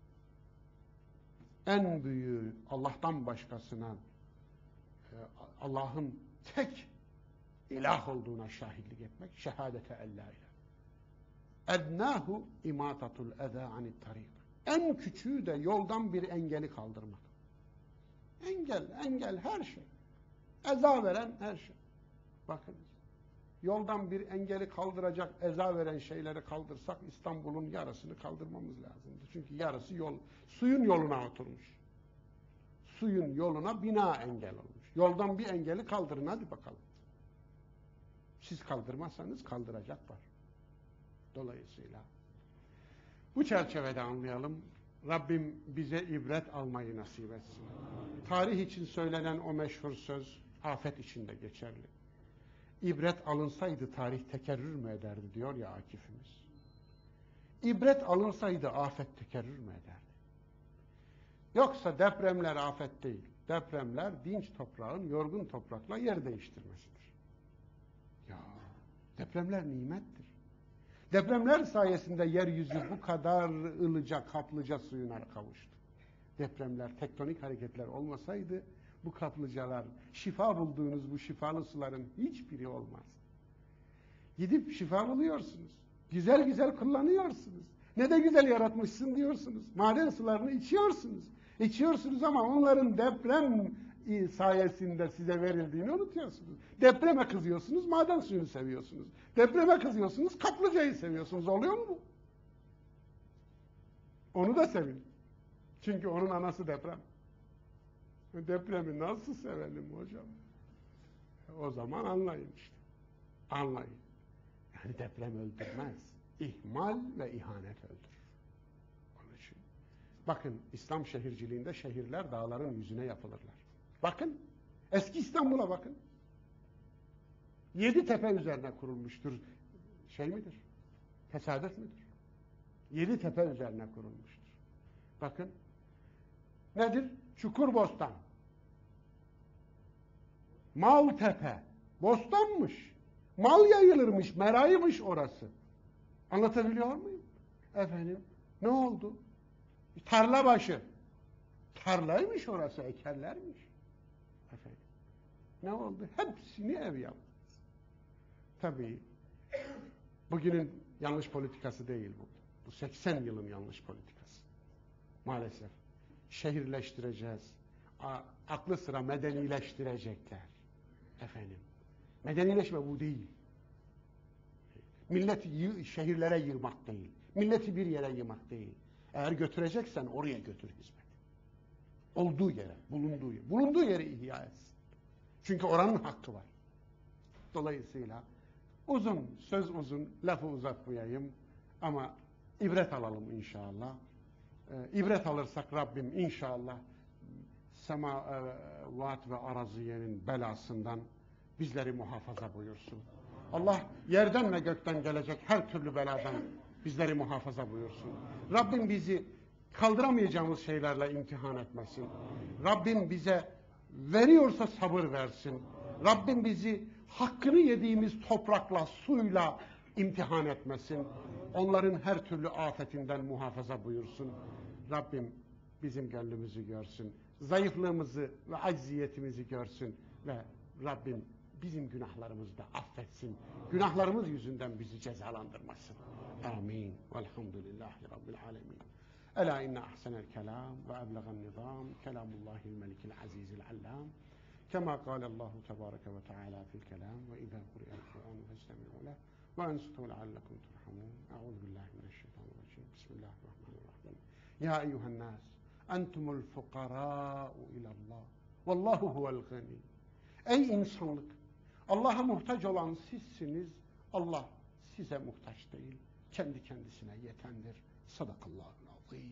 En büyüğü Allah'tan başkasına Allah'ın tek ilah olduğuna şahitlik etmek, şehadete en la ilah. Ednâhu imâtatul ezâ anit tarik. En küçüğü de yoldan bir engeli kaldırmak. Engel her şey. Eza veren her şey. Bakınız. Yoldan bir engeli kaldıracak, eza veren şeyleri kaldırsak İstanbul'un yarısını kaldırmamız lazımdı. Çünkü yarısı yol, suyun yoluna oturmuş. Suyun yoluna bina engel olmuş. Yoldan bir engeli kaldırın hadi bakalım. Siz kaldırmazsanız kaldıracak var. Dolayısıyla bu çerçevede anlayalım. Rabbim bize ibret almayı nasip etsin. Tarih için söylenen o meşhur söz afet içinde geçerli. İbret alınsaydı tarih tekerrür mü ederdi diyor ya Akif'imiz. İbret alınsaydı afet tekerrür mü ederdi? Yoksa depremler afet değil. Depremler dinç toprağın yorgun toprakla yer değiştirmesidir. Ya depremler nimettir. Depremler sayesinde yeryüzü bu kadar ılıca, kaplıca suyuna kavuştu. Depremler, tektonik hareketler olmasaydı bu kaplıcalar, şifa bulduğunuz bu şifalı suların hiçbiri olmaz. Gidip şifa buluyorsunuz. Güzel güzel kullanıyorsunuz. Ne de güzel yaratmışsın diyorsunuz. Maden sularını içiyorsunuz. İçiyorsunuz ama onların deprem sayesinde size verildiğini unutuyorsunuz. Depreme kızıyorsunuz, maden suyunu seviyorsunuz. Depreme kızıyorsunuz, kaplıcayı seviyorsunuz. Oluyor mu bu? Onu da sevin. Çünkü onun anası deprem. Depremi nasıl sevelim hocam? O zaman anlayın işte. Anlayın. Yani deprem öldürmez. İhmal ve ihanet öldürür. Onun için. Bakın İslam şehirciliğinde şehirler dağların yüzüne yapılırlar. Bakın. Eski İstanbul'a bakın. 7 tepe üzerine kurulmuştur. Şey midir? Tesadüf müdür? 7 tepe üzerine kurulmuştur. Bakın. Nedir? Çukurbostan. Maltepe. Bostanmış. Mal yayılırmış, meraymış orası. Anlatabiliyor muyum? Efendim, ne oldu? Tarlabaşı. Tarlaymış orası, ekerlermiş. Efendim, ne oldu? Hepsini ev yaptı. Tabii, bugünün yanlış politikası değil bu. Bu 80 yılın yanlış politikası. Maalesef. Şehirleştireceğiz. Aklı sıra medenileştirecekler. Efendim. Medenileşme bu değil. Milleti şehirlere yığmak değil. Milleti bir yere yığmak değil. Eğer götüreceksen oraya götür hizmet. Olduğu yere, bulunduğu yere. Bulunduğu yeri ihya etsin. Çünkü oranın hakkı var. Dolayısıyla söz uzun, lafı uzatmayayım ama ibret alalım inşallah. İbret alırsak Rabbim inşallah semavat ve araziyenin belasından bizleri muhafaza buyursun. Allah yerden ve gökten gelecek her türlü beladan bizleri muhafaza buyursun. Rabbim bizi kaldıramayacağımız şeylerle imtihan etmesin. Rabbim bize veriyorsa sabır versin. Rabbim bizi hakkını yediğimiz toprakla, suyla imtihan etmesin. Onların her türlü afetinden muhafaza buyursun. Rabbim bizim gönlümüzü görsün. Zayıflığımızı ve acziyetimizi görsün ve Rabbim bizim günahlarımızı da affetsin. Günahlarımız yüzünden bizi cezalandırmasın. Amin. Velhamdülillahi Rabbil alemin. Ela inne ahsenel kelam ve eblegan nizam kelamullahil melikil azizil allam. Kema kâlallahu tebâreke ve teâlâ fil kelam ve izâ kuriyel Kur'an festemi'û leh ve ensutu leallekum turhamûn. Eûzu billahi mineşşeytanirracim. Bismillahirrahmanirrahim. Ya eyyuhennâs entumul fukarâ'u ilallah. Vallahu huvel gani. Ey insanlık! Allah'a muhtaç olan sizsiniz. Allah size muhtaç değil. Kendi kendisine yetendir. Sadakallahul azim.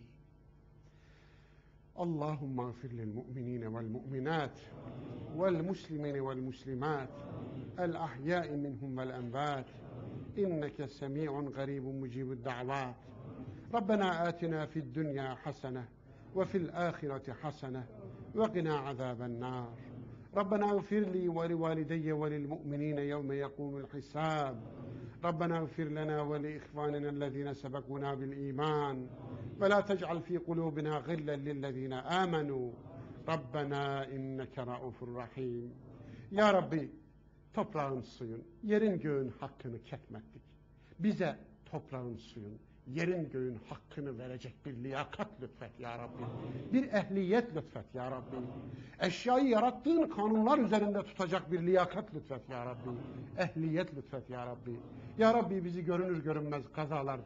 Allahümme gfir lil mu'minine vel mu'minat vel muslimine vel muslimat el ahyai minhum vel envat inneke semi'un garibun mucibud da'vat. Rabbena atina fid dünya hasene ve fil ahireti hasene ve qina azaben nar. ربنا اغفر لي ولوالدي وللمؤمنين يوم يقوم الحساب ربنا اغفر لنا ولإخواننا الذين سبقونا بالإيمان ولا تجعل في قلوبنا غلا للذين آمنوا ربنا إنك رؤوف رحيم. Ya Rabbi, toprağın suyun, yerin göğün hakkını ketmettik. Bize toprağın suyun, yerin göğün hakkını verecek bir liyakat lütfet ya Rabbi. Bir ehliyet lütfet ya Rabbi. Eşyayı yarattığın kanunlar üzerinde tutacak bir liyakat lütfet ya Rabbi. Ehliyet lütfet ya Rabbi. Ya Rabbi bizi görünür görünmez kazalardan,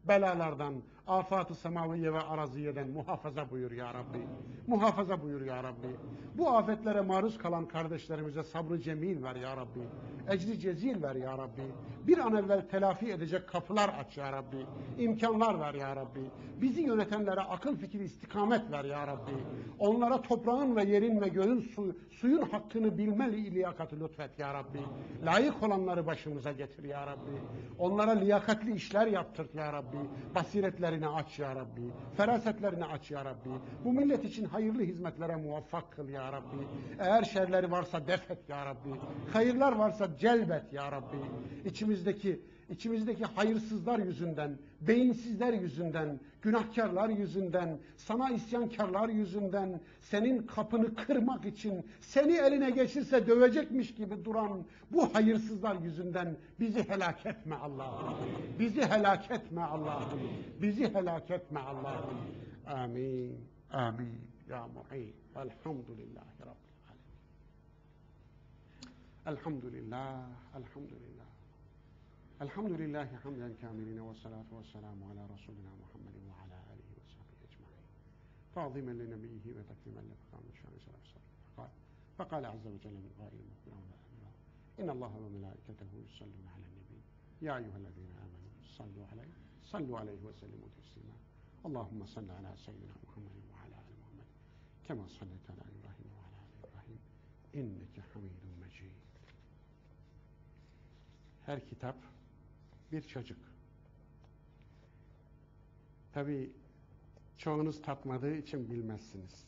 belalardan, afat-ı semaviye ve araziyeden muhafaza buyur ya Rabbi. Muhafaza buyur ya Rabbi. Bu afetlere maruz kalan kardeşlerimize sabrı cemil ver ya Rabbi. Ecri cezil ver ya Rabbi. Bir an evvel telafi edecek kapılar aç ya Rabbi. İmkanlar ver ya Rabbi. Bizi yönetenlere akıl fikir istikamet ver ya Rabbi. Onlara toprağın ve yerin ve göğün suyun hakkını bilmeli liyakatı lütfet ya Rabbi. Layık olanları başımıza getir ya Rabbi. Onlara liyakatli işler yaptırt ya Rabbi. Basiretlerini aç ya Rabbi. Ferasetlerini aç ya Rabbi. Bu millet için hayırlı hizmetlere muvaffak kıl ya Rabbi. Eğer şerleri varsa def et ya Rabbi. Hayırlar varsa celbet ya Rabbi. İçimizdeki hayırsızlar yüzünden, beyinsizler yüzünden, günahkarlar yüzünden, sana isyankarlar yüzünden, senin kapını kırmak için seni eline geçirse dövecekmiş gibi duran bu hayırsızlar yüzünden bizi helak etme Allah'ım. Bizi helak etme Allah'ım. Bizi helak etme Allah'ım. Amin. Amin. Ya mu'in. Elhamdülillahi Rabbil alemin. Elhamdülillah. Elhamdülillah. Elhamdülillahi hamden kâmiline ve salatu ve selamu ala Resulina Muhammedin ve ala alihi ve sahbihi ecma'in. Ta'zimen li nebiyyihi ve taklimen li fekamin şâni şeref sallallahu. Fekâle azze ve celle min gâil muhbiran ve emra. İnnallâhe ve melâiketehu yusallûne alen nebiyy. Ya eyyühellezîne âmenû sallu aleyhi ve sellimu teslîmâ. Allahümme salli ala seyyidina Muhammedin ve ala ali Muhammed. Kema sallete ala İbrahim ve ala ali İbrahim. İnneke hamidun mecid. Her kitap bir çocuk. Tabii çoğunuz tatmadığı için bilmezsiniz.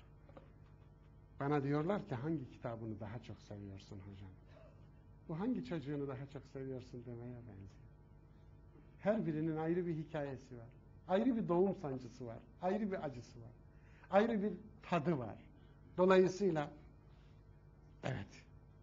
Bana diyorlar ki hangi kitabını daha çok seviyorsun hocam? Bu hangi çocuğunu daha çok seviyorsun demeye benziyor. Her birinin ayrı bir hikayesi var. Ayrı bir doğum sancısı var. Ayrı bir acısı var. Ayrı bir tadı var. Dolayısıyla evet.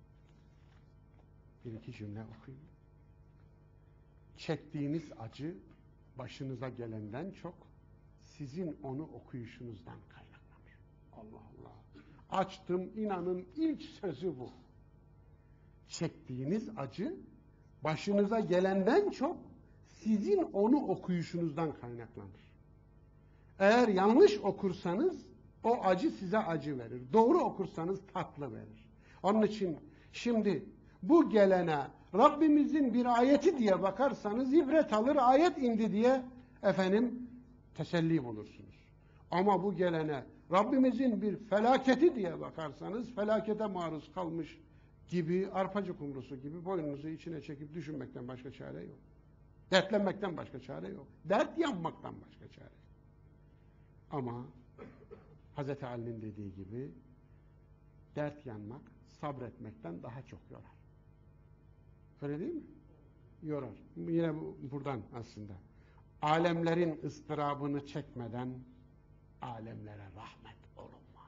Bir iki cümle okuyayım. Çektiğiniz acı başınıza gelenden çok sizin onu okuyuşunuzdan kaynaklanır. Allah Allah. Açtım, inanın ilk sözü bu. Çektiğiniz acı başınıza gelenden çok sizin onu okuyuşunuzdan kaynaklanır. Eğer yanlış okursanız o acı size acı verir. Doğru okursanız tatlı verir. Onun için şimdi bu gelene Rabbimizin bir ayeti diye bakarsanız ibret alır, ayet indi diye teselli bulursunuz. Ama bu gelene Rabbimizin bir felaketi diye bakarsanız felakete maruz kalmış gibi, arpacı kumrusu gibi boynunuzu içine çekip düşünmekten başka çare yok. Dertlenmekten başka çare yok. Dert yanmaktan başka çare yok. Ama Hz. Ali'nin dediği gibi dert yanmak sabretmekten daha çok yorar. Öyle değil mi? Yorar. Yine buradan aslında. Alemlerin ıstırabını çekmeden alemlere rahmet olunmaz.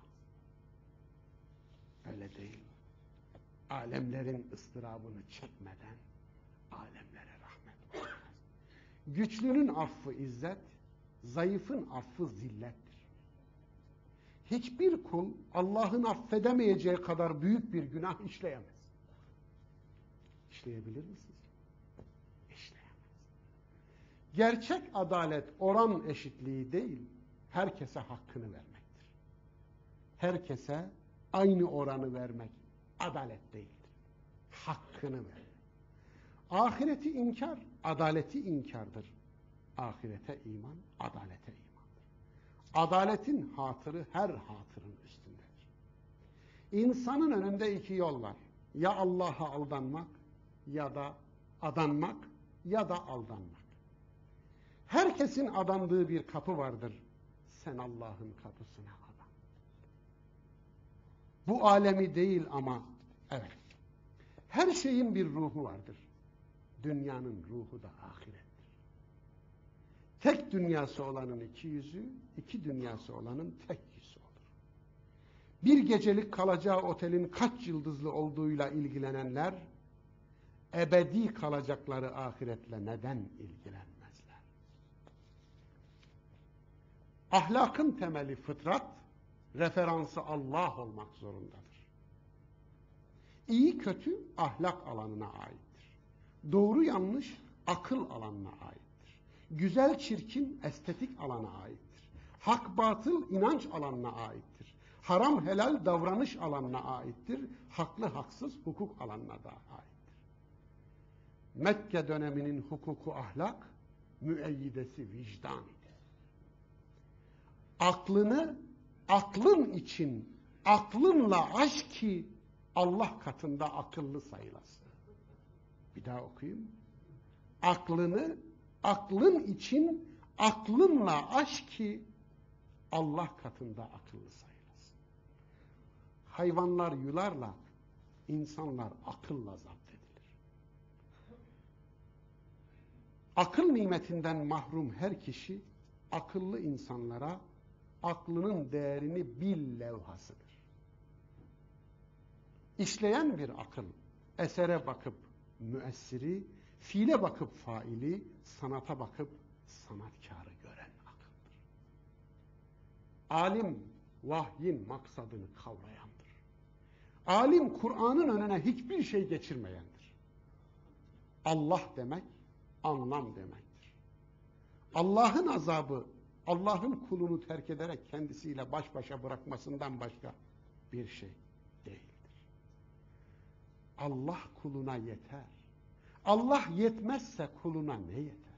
Öyle değil. Alemlerin ıstırabını çekmeden alemlere rahmet olunmaz. Güçlünün affı izzet, zayıfın affı zillettir. Hiçbir kul Allah'ın affedemeyeceği kadar büyük bir günah işleyemez. İşleyebilir misiniz? İşleyemez. Gerçek adalet oran eşitliği değil, herkese hakkını vermektir. Herkese aynı oranı vermek adalet değildir. Hakkını vermek. Ahireti inkar, adaleti inkardır. Ahirete iman, adalete imandır. Adaletin hatırı her hatırın üstündedir. İnsanın önünde iki yol var. Ya Allah'a aldanmak, ya da adanmak, ya da aldanmak. Herkesin adandığı bir kapı vardır. Sen Allah'ın kapısına adan. Bu alemi değil ama evet. Her şeyin bir ruhu vardır. Dünyanın ruhu da ahirettir. Tek dünyası olanın iki yüzü, iki dünyası olanın tek yüzü olur. Bir gecelik kalacağı otelin kaç yıldızlı olduğuyla ilgilenenler, ebedi kalacakları ahiretle neden ilgilenmezler? Ahlakın temeli fıtrat, referansı Allah olmak zorundadır. İyi kötü ahlak alanına aittir. Doğru yanlış akıl alanına aittir. Güzel çirkin estetik alana aittir. Hak batıl inanç alanına aittir. Haram helal davranış alanına aittir. Haklı haksız hukuk alanına da aittir. Mekke döneminin hukuku ahlak, müeyyidesi vicdan idi. Aklını aklın için aklınla aş ki Allah katında akıllı sayılasın. Bir daha okuyayım. Aklını aklın için aklınla aş ki Allah katında akıllı sayılasın. Hayvanlar yularla, insanlar akılla zapt edilir. Akıl nimetinden mahrum her kişi akıllı insanlara aklının değerini bil levhasıdır. İşleyen bir akıl, esere bakıp müessiri, fiile bakıp faili, sanata bakıp sanatkarı gören akıldır. Alim, vahyin maksadını kavrayandır. Alim, Kur'an'ın önüne hiçbir şey geçirmeyendir. Allah demek, anlam demektir. Allah'ın azabı, Allah'ın kulunu terk ederek kendisiyle baş başa bırakmasından başka bir şey değildir. Allah kuluna yeter. Allah yetmezse kuluna ne yeter?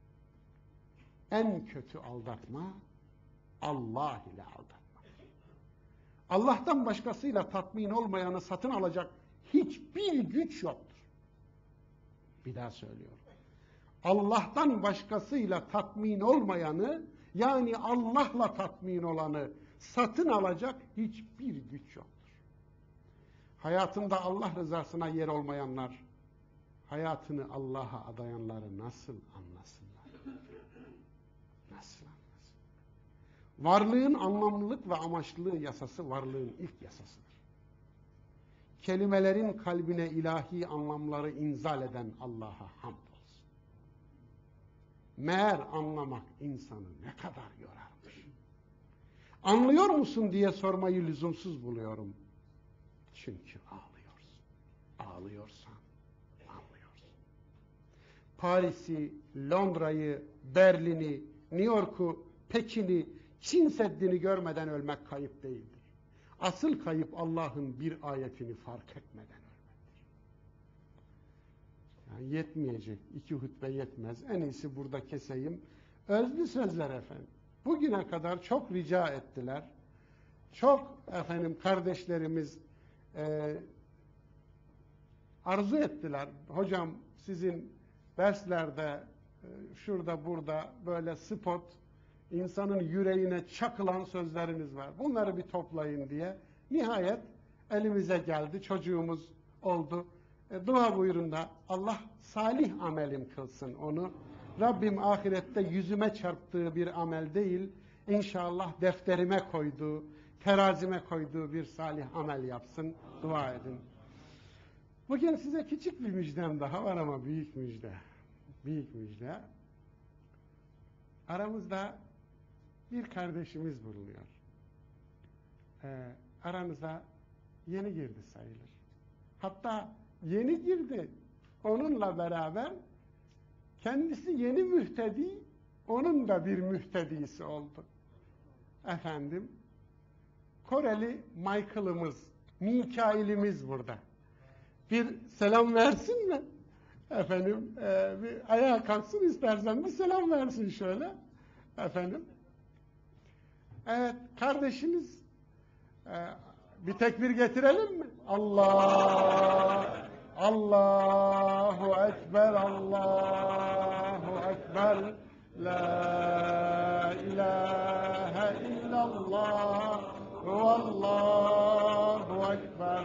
En kötü aldatma, Allah ile aldatma. Allah'tan başkasıyla tatmin olmayanı satın alacak hiçbir güç yoktur. Bir daha söylüyorum. Allah'tan başkasıyla tatmin olmayanı, yani Allah'la tatmin olanı satın alacak hiçbir güç yoktur. Hayatında Allah rızasına yer olmayanlar, hayatını Allah'a adayanları nasıl anlasınlar? Nasıl anlasın? Varlığın anlamlılık ve amaçlılığı yasası varlığın ilk yasasıdır. Kelimelerin kalbine ilahi anlamları inzal eden Allah'a hamdolsun. Meğer anlamak insanı ne kadar yorarmış. Anlıyor musun diye sormayı lüzumsuz buluyorum. Çünkü ağlıyorsun. Ağlıyorsan anlıyorsun. Paris'i, Londra'yı, Berlin'i, New York'u, Pekin'i, Çin Seddi'ni görmeden ölmek kayıp değildir. Asıl kayıp Allah'ın bir ayetini fark etmeden ölmektir. Yani yetmeyecek, 2 hutbe yetmez. En iyisi burada keseyim. Özlü sözler efendim. Bugüne kadar çok rica ettiler. Çok efendim kardeşlerimiz arzu ettiler. Hocam sizin derslerde şurada burada böyle spot insanın yüreğine çakılan sözleriniz var. Bunları bir toplayın diye. Nihayet elimize geldi. Çocuğumuz oldu. Dua buyurun da Allah salih amelim kılsın onu. Rabbim ahirette yüzüme çarptığı bir amel değil, İnşallah defterime koyduğu, terazime koyduğu bir salih amel yapsın. Dua edin. Bugün size küçük bir müjdem daha var ama büyük müjde. Büyük müjde. Aramızda bir kardeşimiz bulunuyor. Aranıza yeni girdi sayılır. Hatta yeni girdi. Onunla beraber kendisi yeni mühtedi, onun da bir mühtedisi oldu. Efendim, Koreli Michael'ımız, Mikail'imiz burada. Bir selam versin mi? Efendim, bir ayağa kalksın istersen bir selam versin şöyle. Efendim. Evet, kardeşiniz, bir tekbir getirelim mi? Allah, Allahu Ekber, Allahu Ekber, La ilahe illallah, Allahu Ekber,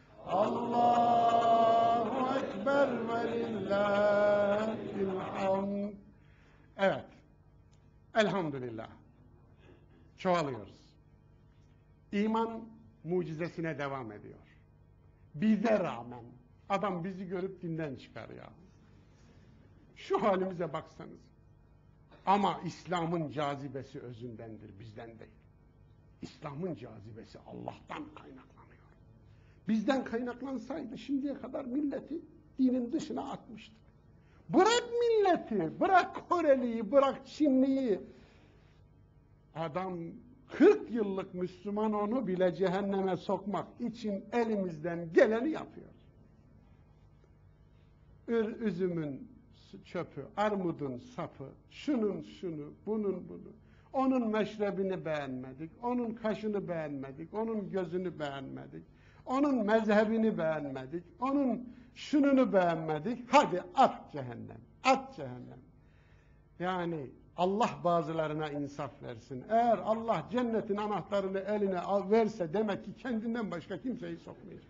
Allahu Ekber ve lillahil hamd. Evet, elhamdülillah. Çoğalıyoruz. İman mucizesine devam ediyor. Bize rağmen adam bizi görüp dinden çıkar ya. Şu halimize baksanız. Ama İslam'ın cazibesi özündendir, bizden değil. İslam'ın cazibesi Allah'tan kaynaklanıyor. Bizden kaynaklansaydı şimdiye kadar milleti dinin dışına atmıştı. Bırak milleti, bırak Koreliyi, bırak Çinliyi. Adam 40 yıllık Müslüman, onu bile cehenneme sokmak için elimizden geleni yapıyoruz. Üzümün çöpü, armudun sapı, şunun şunu, bunun bunu. Onun meşrebini beğenmedik, onun kaşını beğenmedik, onun gözünü beğenmedik, onun mezhebini beğenmedik, onun şununu beğenmedik. Hadi at cehennem, at cehennem. Yani Allah bazılarına insaf versin. Eğer Allah cennetin anahtarını eline verse demek ki kendinden başka kimseyi sokmayacak.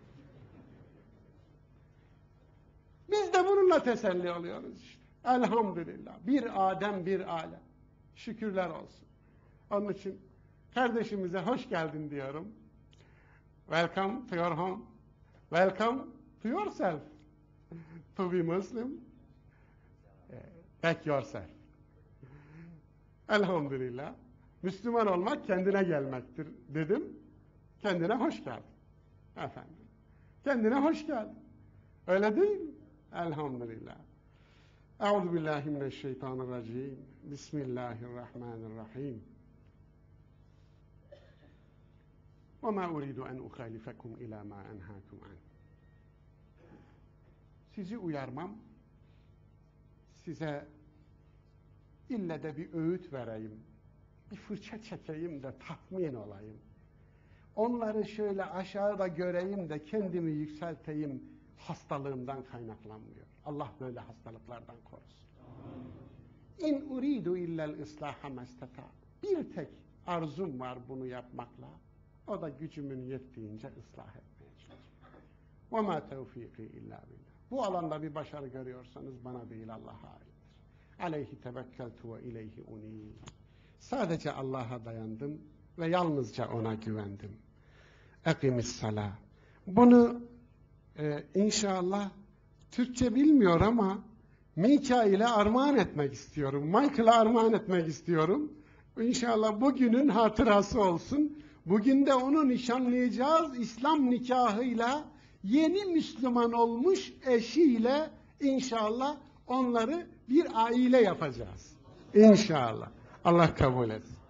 Biz de bununla teselli oluyoruz işte. Elhamdülillah. Bir Adem bir alem. Şükürler olsun. Onun için kardeşimize hoş geldin diyorum. Welcome to your home. Welcome to yourself. To be Muslim. Back yourself. Elhamdülillah. Müslüman olmak kendine gelmektir dedim. Kendine hoş geldin. Efendim. Kendine hoş geldin. Öyle değil mi? Elhamdülillah. Euzubillahimineşşeytanirracim. Bismillahirrahmanirrahim. وَمَا أُرِيدُ أَنْ أُخَالِفَكُمْ إِلَى مَا أَنْهَاكُمْ عَنْهُ. Sizi uyarmam, size ille de bir öğüt vereyim, bir fırça çekeyim de tatmin olayım. Onları şöyle aşağıda göreyim de kendimi yükselteyim, hastalığımdan kaynaklanmıyor. Allah böyle hastalıklardan korusun. İn uridu illel islaha mestata. Bir tek arzum var bunu yapmakla. O da gücümün yettiğince ıslah etmeye çalışıyorum. Ve ma tevfiki illa billah. Bu alanda bir başarı görüyorsanız bana değil Allah'a aittir. Aleyhi tevekkeltu ve ileyhi unîb. Sadece Allah'a dayandım ve yalnızca ona güvendim. Ekimissalâh. Bunu inşallah Türkçe bilmiyor ama Mikail'e armağan etmek istiyorum. Michael'a armağan etmek istiyorum. İnşallah bugünün hatırası olsun. Bugün de onu nişanlayacağız. İslam nikahıyla yeni Müslüman olmuş eşiyle inşallah onları bir aile yapacağız. İnşallah. Allah kabul etsin.